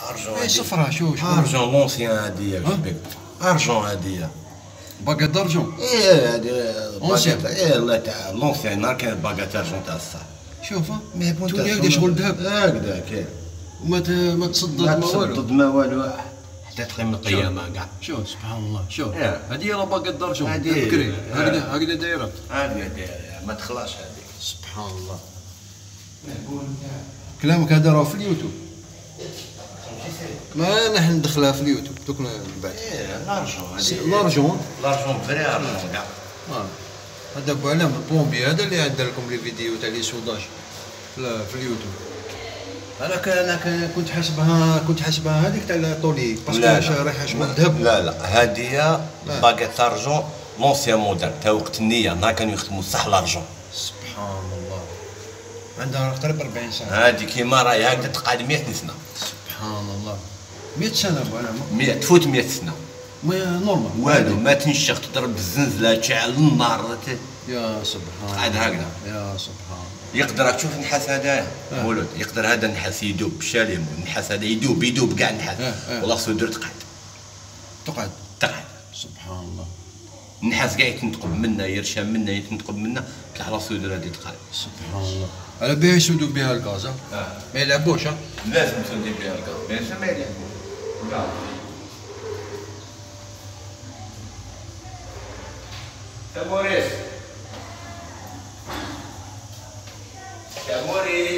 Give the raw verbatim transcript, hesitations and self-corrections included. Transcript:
ارجون اي صفرا شو شو ارجون لونسيان هادي جبك ارجون هادي باكيت دارجون. ايه هادي لونسيان. باكيت ايه الله تاع لونسيان نهار كانت باكيت ارجون تاع الصح. شوف مي بون تولي هكذا شغل ذهب هكذا كاين وما ت- ما تصدد ما ما والو. تصدد ما والو حتى تقيم القيامه كاع. شوف سبحان الله شوف إيه. هذه راه باكيت دارجون هادي- بكري هكذا إيه. هكذا دايره. هادي ما تخلاش هادي. سبحان الله. كلامك هذا راه في اليوتيوب ما نحن ندخلها في اليوتيوب دوك من بعد. ايه لارجون هادي لارجون لارجون فري ارجون كاع. آه. هذا بوعلام البومبي هذا اللي عندنا لكم لي فيديو تاع لي سوداج في في اليوتيوب. انا ك- انا ك- كنت حاسبها كنت حاسبها هذيك تاع طولي لا، باسكو لا. رايحه شغل ذهب. لا لا هادي لا. باكيت ارجون لونسيان موديل تا وقت النيه نهار كانوا يخدموا صح لارجون. سبحان الله عندها قريب أربعين سنه. هادي كيما راهي هكذا تقعد مئة سنه. سبحان الله مئة سنه بوعلام مئة تفوت مئة سنه ما نورمال والو ما تنشخ تضرب الزنزله تشعل النار ت- يا سبحان عاد هكذا. يا سبحان يقدر راك تشوف النحاس هذايا آه. مولود يقدر هذا النحاس يدوب بالشاليم النحاس هذا يدوب يدوب كاع النحاس آه، آه. والله صدر تقعد تقعد. تقعد سبحان الله النحاس كاع يتنتقب منا يرشم منا يتنتقب منا تاع على صدر هذه تقعد. سبحان الله على بها يسودوا بها الغاز ها؟ آه. ما يلعبوش ها. لازم تسدي بها الكاظ بيان ما يلعبوا كاع. يا موريس يا موريس